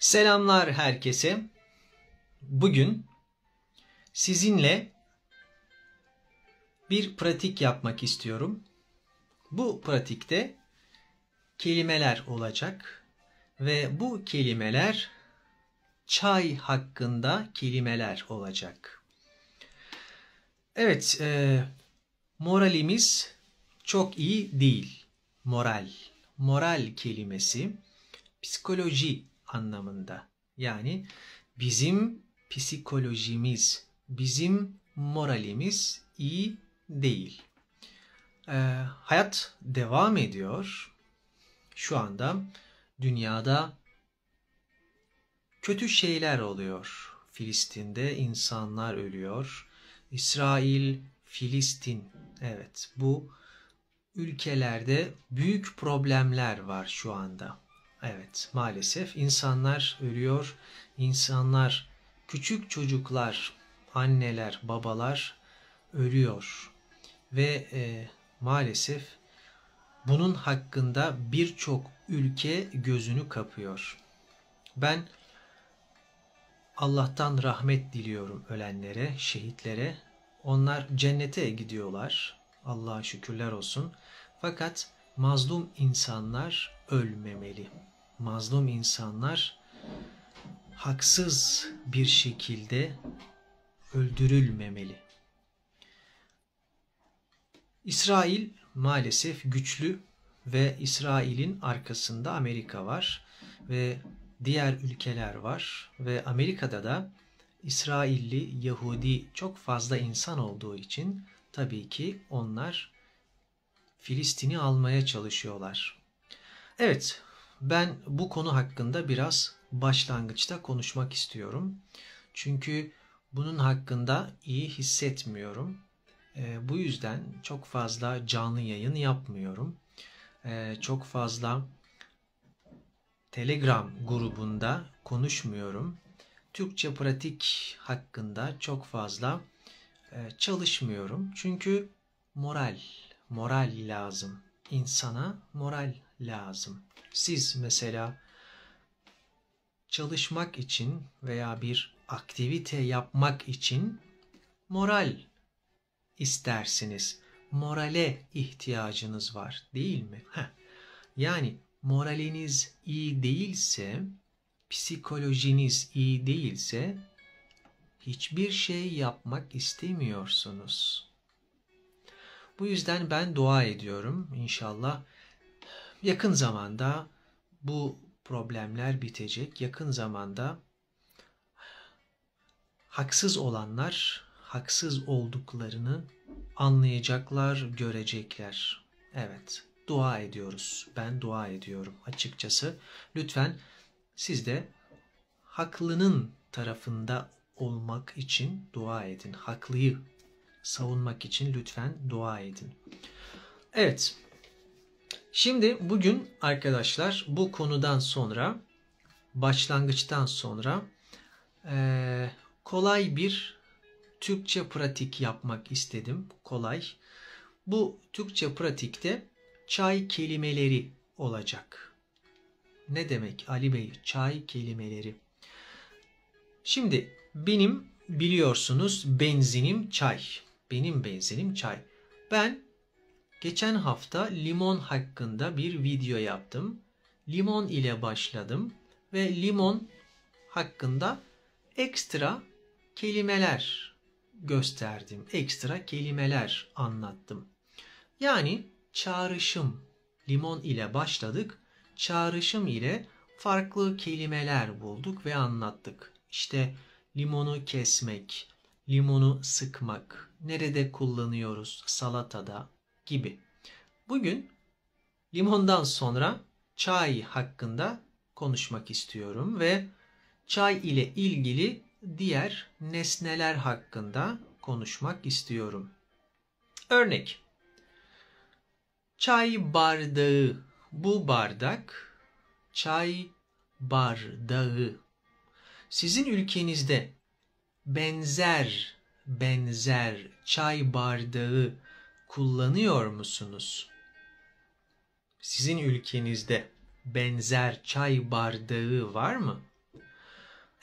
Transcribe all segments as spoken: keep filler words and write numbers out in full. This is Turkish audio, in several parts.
Selamlar herkese. Bugün sizinle bir pratik yapmak istiyorum. Bu pratikte kelimeler olacak ve bu kelimeler çay hakkında kelimeler olacak. Evet, e, moralimiz çok iyi değil. Moral. Moral kelimesi psikoloji anlamında. Yani bizim psikolojimiz, bizim moralimiz iyi değil. Ee, hayat devam ediyor. Şu anda dünyada kötü şeyler oluyor. Filistin'de insanlar ölüyor. İsrail, Filistin. Evet, bu ülkelerde büyük problemler var şu anda. Evet, maalesef insanlar ölüyor. İnsanlar, küçük çocuklar, anneler, babalar ölüyor. Ve e, maalesef bunun hakkında birçok ülke gözünü kapıyor. Ben Allah'tan rahmet diliyorum ölenlere, şehitlere. Onlar cennete gidiyorlar. Allah'a şükürler olsun. Fakat mazlum insanlar ölmemeli. Mazlum insanlar haksız bir şekilde öldürülmemeli. İsrail maalesef güçlü ve İsrail'in arkasında Amerika var ve diğer ülkeler var ve Amerika'da da İsrailli, Yahudi çok fazla insan olduğu için tabii ki onlar Filistin'i almaya çalışıyorlar. Evet, ben bu konu hakkında biraz başlangıçta konuşmak istiyorum. Çünkü bunun hakkında iyi hissetmiyorum. E, bu yüzden çok fazla canlı yayın yapmıyorum. E, çok fazla Telegram grubunda konuşmuyorum. Türkçe pratik hakkında çok fazla e, çalışmıyorum. Çünkü moral, moral lazım. İnsana moral lazım. Siz mesela çalışmak için veya bir aktivite yapmak için moral istersiniz. Morale ihtiyacınız var, değil mi? Heh. Yani moraliniz iyi değilse, psikolojiniz iyi değilse hiçbir şey yapmak istemiyorsunuz. Bu yüzden ben dua ediyorum. İnşallah yakın zamanda bu problemler bitecek. Yakın zamanda haksız olanlar haksız olduklarını anlayacaklar, görecekler. Evet, dua ediyoruz. Ben dua ediyorum açıkçası. Lütfen siz de haklının tarafında olmak için dua edin. Haklıyı savunmak için lütfen dua edin. Evet. Şimdi bugün arkadaşlar bu konudan sonra, başlangıçtan sonra ee, kolay bir Türkçe pratik yapmak istedim. Kolay. Bu Türkçe pratikte çay kelimeleri olacak. Ne demek Ali Bey? Çay kelimeleri. Şimdi benim biliyorsunuz benzinim çay. Benim benzinim çay. Ben geçen hafta limon hakkında bir video yaptım. Limon ile başladım ve limon hakkında ekstra kelimeler gösterdim. Ekstra kelimeler anlattım. Yani çağrışım, limon ile başladık. Çağrışım ile farklı kelimeler bulduk ve anlattık. İşte limonu kesmek, limonu sıkmak, nerede kullanıyoruz, salatada gibi. Bugün limondan sonra çay hakkında konuşmak istiyorum ve çay ile ilgili diğer nesneler hakkında konuşmak istiyorum. Örnek. Çay bardağı. Bu bardak çay bardağı. Sizin ülkenizde benzer benzer çay bardağı kullanıyor musunuz? Sizin ülkenizde benzer çay bardağı var mı?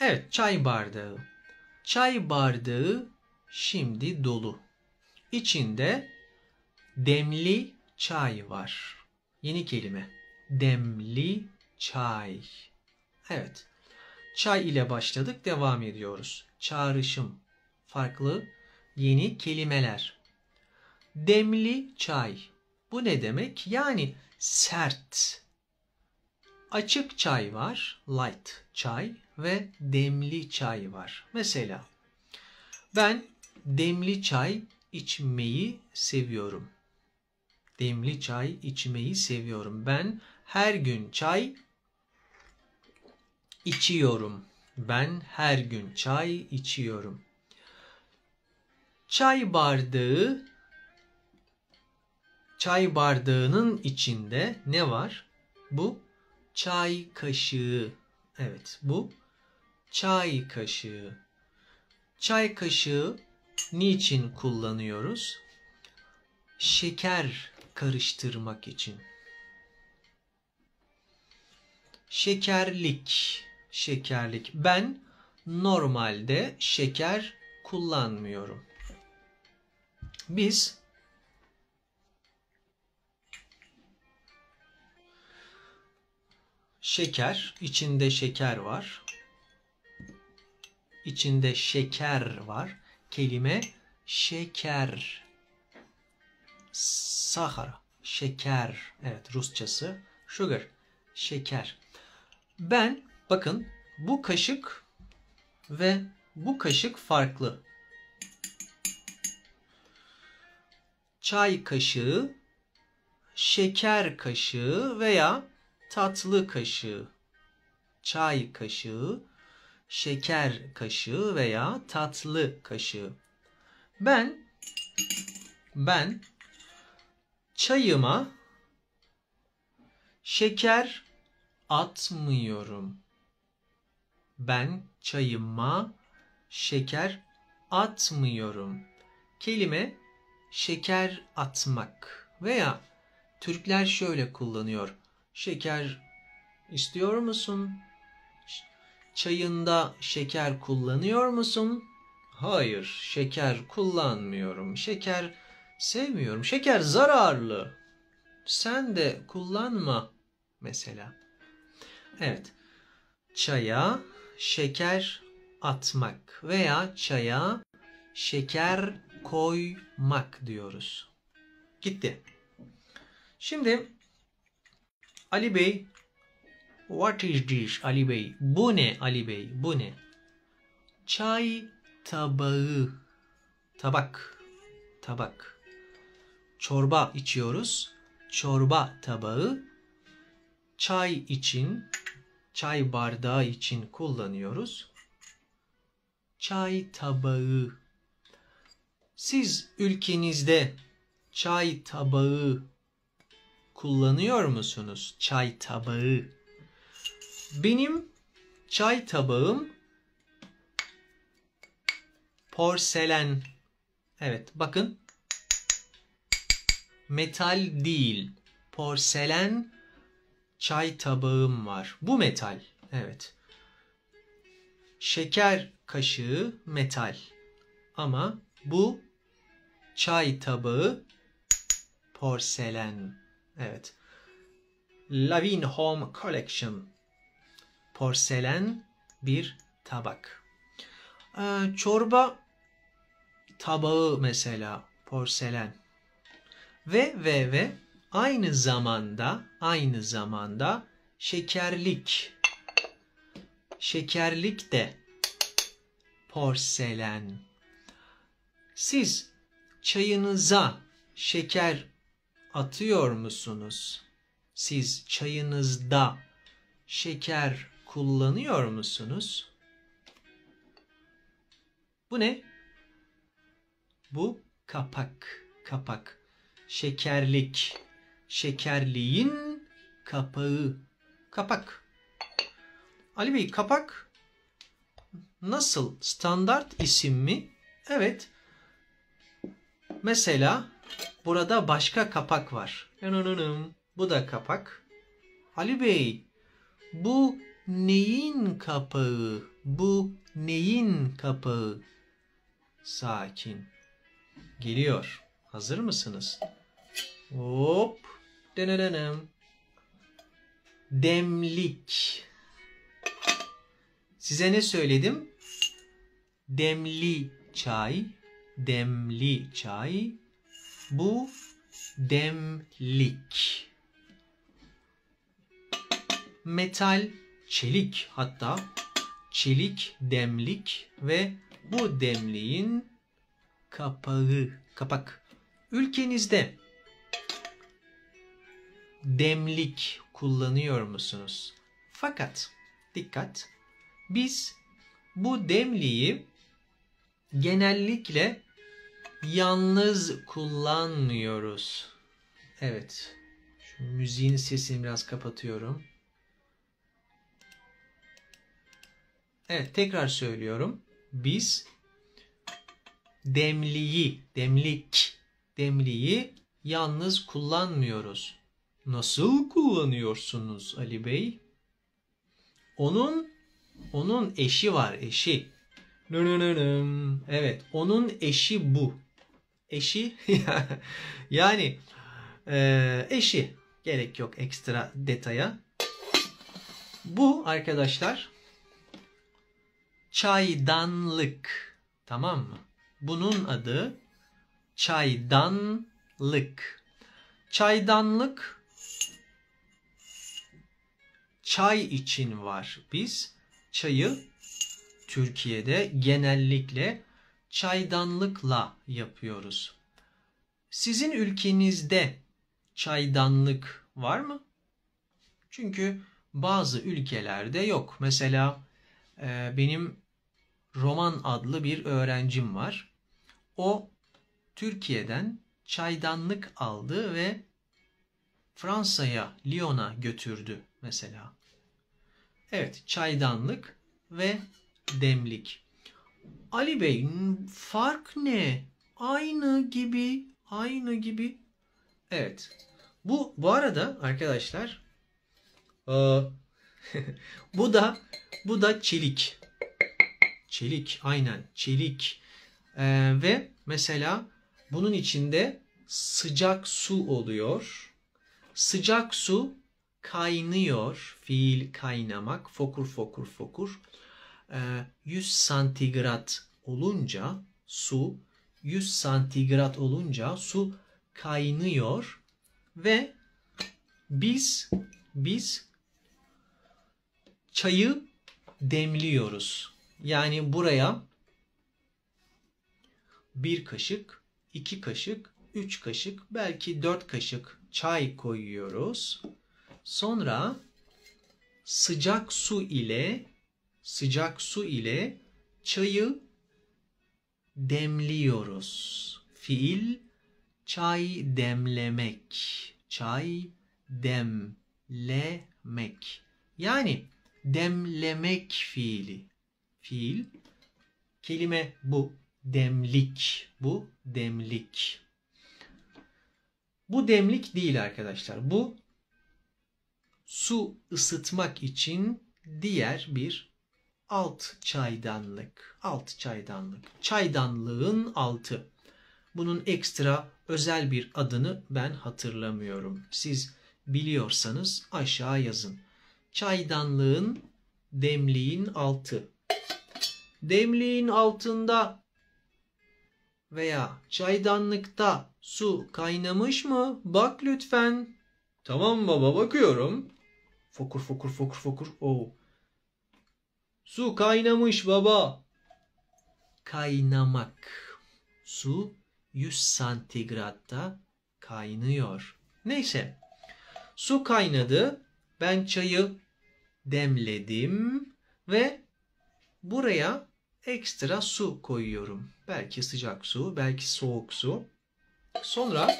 Evet, çay bardağı. Çay bardağı şimdi dolu. İçinde demli çay var. Yeni kelime. Demli çay. Evet. Çay ile başladık, devam ediyoruz. Çağrışım. Farklı yeni kelimeler. Demli çay. Bu ne demek? Yani sert. Açık çay var, light çay ve demli çay var. Mesela ben demli çay içmeyi seviyorum. Demli çay içmeyi seviyorum. Ben her gün çay içiyorum. Ben her gün çay içiyorum. Çay bardağı, çay bardağının içinde ne var? Bu çay kaşığı. Evet, bu çay kaşığı. Çay kaşığı niçin kullanıyoruz? Şeker karıştırmak için. Şekerlik, şekerlik. Ben normalde şeker kullanmıyorum. Biz şeker, içinde şeker var. İçinde şeker var. Kelime şeker. Sahara, şeker. Evet, Rusçası sugar, şeker. Ben, bakın, bu kaşık ve bu kaşık farklı. Çay kaşığı, şeker kaşığı veya tatlı kaşığı. Çay kaşığı, şeker kaşığı veya tatlı kaşığı. Ben ben çayıma şeker atmıyorum. Ben çayıma şeker atmıyorum. Kelime şeker atmak veya Türkler şöyle kullanıyor. Şeker istiyor musun? Çayında şeker kullanıyor musun? Hayır, şeker kullanmıyorum. Şeker sevmiyorum. Şeker zararlı. Sen de kullanma mesela. Evet. Çaya şeker atmak veya çaya şeker koymak diyoruz. Gitti. Şimdi Ali Bey, what is this Ali Bey? Bu ne Ali Bey? Bu ne? Çay tabağı. Tabak. Tabak. Çorba içiyoruz. Çorba tabağı. Çay için, çay bardağı için kullanıyoruz. Çay tabağı. Siz ülkenizde çay tabağı kullanıyor musunuz? Çay tabağı. Benim çay tabağım porselen. Evet, bakın. Metal değil. Porselen çay tabağım var. Bu metal. Evet. Şeker kaşığı metal. Ama bu çay tabağı porselen. Evet. Lavin Home Collection. Porselen bir tabak. Ee, çorba tabağı mesela porselen. Ve ve ve aynı zamanda aynı zamanda şekerlik. Şekerlik de porselen. Siz çayınıza şeker atıyor musunuz? Siz çayınızda şeker kullanıyor musunuz? Bu ne? Bu kapak. Kapak. Şekerlik. Şekerliğin kapağı. Kapak. Ali Bey, kapak nasıl? Standart isim mi? Evet. Mesela burada başka kapak var. Bu da kapak. Ali Bey, bu neyin kapağı? Bu neyin kapağı? Sakin. Geliyor. Hazır mısınız? Hop. Denenenem. Demlik. Size ne söyledim? Demli çay. Demli çay. Bu demlik. Metal, çelik, hatta çelik demlik ve bu demliğin kapağı, kapak. Ülkenizde demlik kullanıyor musunuz? Fakat dikkat, biz bu demliği genellikle yalnız kullanmıyoruz. Evet, şu müziğin sesini biraz kapatıyorum. Evet, tekrar söylüyorum. Biz demliği, demlik, demliği yalnız kullanmıyoruz. Nasıl kullanıyorsunuz Ali Bey? Onun, onun eşi var, eşi. Evet, onun eşi bu. Eşi, yani e, eşi. Gerek yok ekstra detaya. Bu arkadaşlar çaydanlık. Tamam mı? Bunun adı çaydanlık. Çaydanlık çay için var. Biz çayı Türkiye'de genellikle çaydanlıkla yapıyoruz. Sizin ülkenizde çaydanlık var mı? Çünkü bazı ülkelerde yok. Mesela e, benim Roman adlı bir öğrencim var. O Türkiye'den çaydanlık aldı ve Fransa'ya, Lyon'a götürdü mesela. Evet, çaydanlık ve demlik. Ali Bey, fark ne? Aynı gibi, aynı gibi. Evet. Bu bu arada arkadaşlar bu da bu da çelik. Çelik, aynen çelik. Ee, ve mesela bunun içinde sıcak su oluyor. Sıcak su kaynıyor. Fiil kaynamak. Fokur fokur fokur. Ee, yüz santigrat olunca su yüz santigrat olunca su kaynıyor ve biz biz çayı demliyoruz. Yani buraya bir kaşık, iki kaşık, üç kaşık, belki dört kaşık çay koyuyoruz. Sonra sıcak su ile sıcak su ile çayı demliyoruz. Fiil çay demlemek. Çay demlemek. Yani demlemek fiili. Fiil. Kelime bu. Demlik. Bu demlik. Bu demlik değil arkadaşlar. Bu su ısıtmak için diğer bir alt çaydanlık. Alt çaydanlık. Çaydanlığın altı. Bunun ekstra özel bir adını ben hatırlamıyorum. Siz biliyorsanız aşağı yazın. Çaydanlığın, demliğin altı. Demliğin altında veya çaydanlıkta su kaynamış mı? Bak lütfen. Tamam baba, bakıyorum. Fokur fokur fokur fokur. Oo. Su kaynamış baba. Kaynamak. Su yüz santigratta kaynıyor. Neyse. Su kaynadı. Ben çayı demledim ve buraya ekstra su koyuyorum. Belki sıcak su, belki soğuk su. Sonra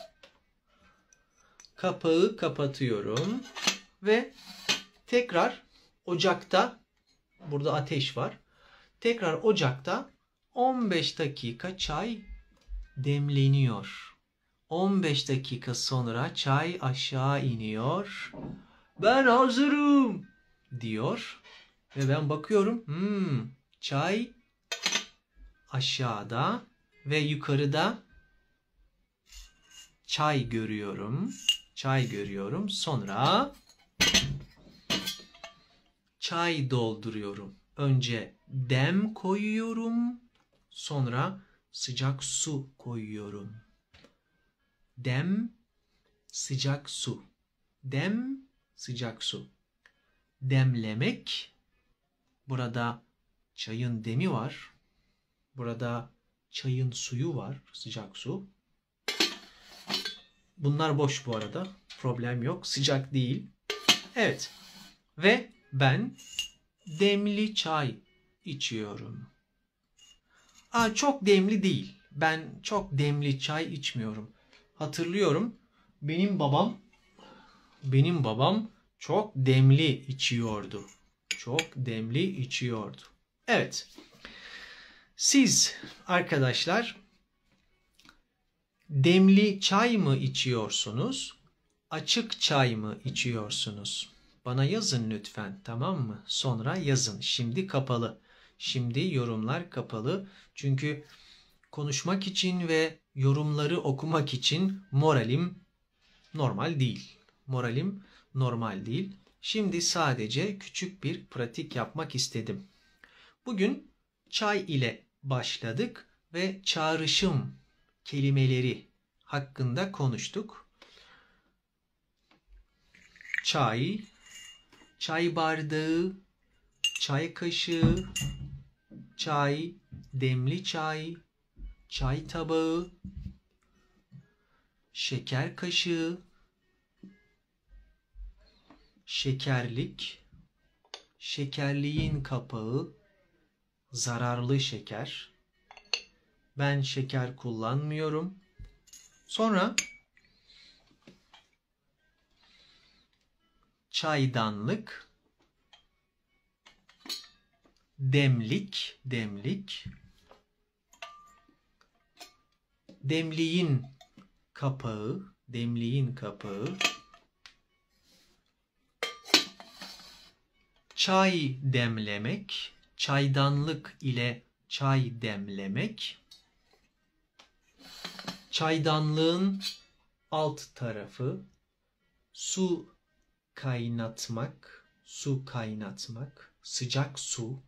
kapağı kapatıyorum ve tekrar ocakta, burada ateş var. Tekrar ocakta on beş dakika çay demleniyor. on beş dakika sonra çay aşağı iniyor. Ben hazırım. diyor. Ve ben bakıyorum. Hmm, çay aşağıda ve yukarıda çay görüyorum. Çay görüyorum. Sonra çay dolduruyorum. Önce dem koyuyorum. Sonra sıcak su koyuyorum. Dem, sıcak su. Dem, sıcak su. Demlemek. Burada çayın demi var. Burada çayın suyu var. Sıcak su. Bunlar boş bu arada. Problem yok. Sıcak değil. Evet. Ve ben demli çay içiyorum. Aa, çok demli değil. Ben çok demli çay içmiyorum. Hatırlıyorum. Benim babam benim babam çok demli içiyordu. Çok demli içiyordu. Evet. Siz arkadaşlar demli çay mı içiyorsunuz? Açık çay mı içiyorsunuz? Bana yazın lütfen, tamam mı? Sonra yazın. Şimdi kapalı. Şimdi yorumlar kapalı. Çünkü konuşmak için ve yorumları okumak için moralim normal değil. Moralim normal değil. Şimdi sadece küçük bir pratik yapmak istedim. Bugün çay ile başladık ve çağrışım kelimeleri hakkında konuştuk. Çay, çay bardağı, çay kaşığı, çay, demli çay, çay tabağı, şeker kaşığı, şekerlik, şekerliğin kapağı, zararlı şeker. Ben şeker kullanmıyorum. Sonra çaydanlık, demlik, demlik, demliğin kapağı, demliğin kapağı, çay demlemek, çaydanlık ile çay demlemek, çaydanlığın alt tarafı, su kaynatmak, su kaynatmak, sıcak su,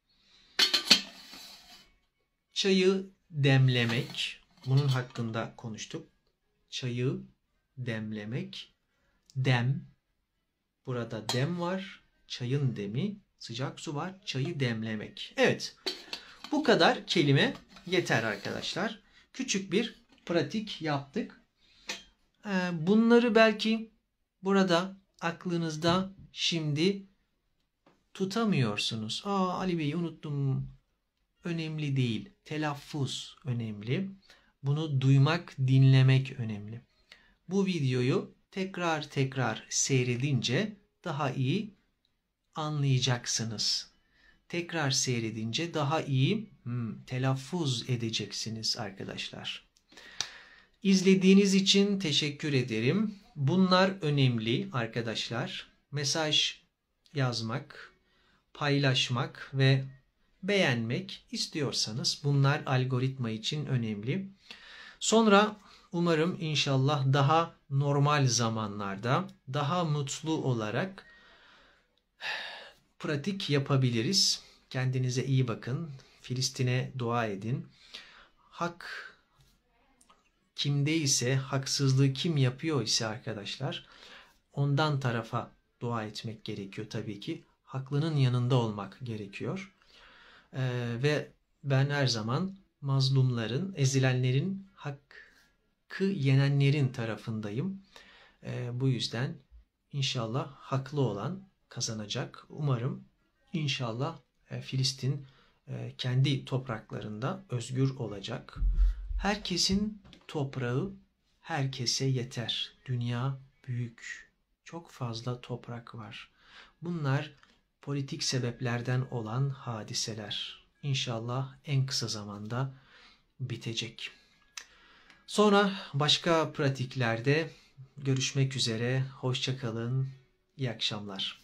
çayı demlemek, bunun hakkında konuştuk. Çayı demlemek, dem, burada dem var, çayın demi, sıcak su var, çayı demlemek. Evet, bu kadar kelime yeter arkadaşlar. Küçük bir pratik yaptık. Bunları belki burada aklınızda şimdi tutamıyorsunuz. Aa, Ali Bey unuttum. Önemli değil. Telaffuz önemli. Bunu duymak, dinlemek önemli. Bu videoyu tekrar tekrar seyredince daha iyi anlayacaksınız. Tekrar seyredince daha iyi hmm, telaffuz edeceksiniz arkadaşlar. İzlediğiniz için teşekkür ederim. Bunlar önemli arkadaşlar. Mesaj yazmak, paylaşmak ve beğenmek istiyorsanız bunlar algoritma için önemli. Sonra umarım inşallah daha normal zamanlarda, daha mutlu olarak pratik yapabiliriz. Kendinize iyi bakın. Filistin'e dua edin. Hak kimdeyse, haksızlığı kim yapıyor ise arkadaşlar, ondan tarafa dua etmek gerekiyor tabii ki. Haklının yanında olmak gerekiyor. Ee, ve ben her zaman mazlumların, ezilenlerin, hakkı yenenlerin tarafındayım. Ee, bu yüzden inşallah haklı olan kazanacak. Umarım inşallah e, Filistin e, kendi topraklarında özgür olacak. Herkesin toprağı herkese yeter. Dünya büyük. Çok fazla toprak var. Bunlar politik sebeplerden olan hadiseler. İnşallah en kısa zamanda bitecek. Sonra başka pratiklerde görüşmek üzere. Hoşça kalın. İyi akşamlar.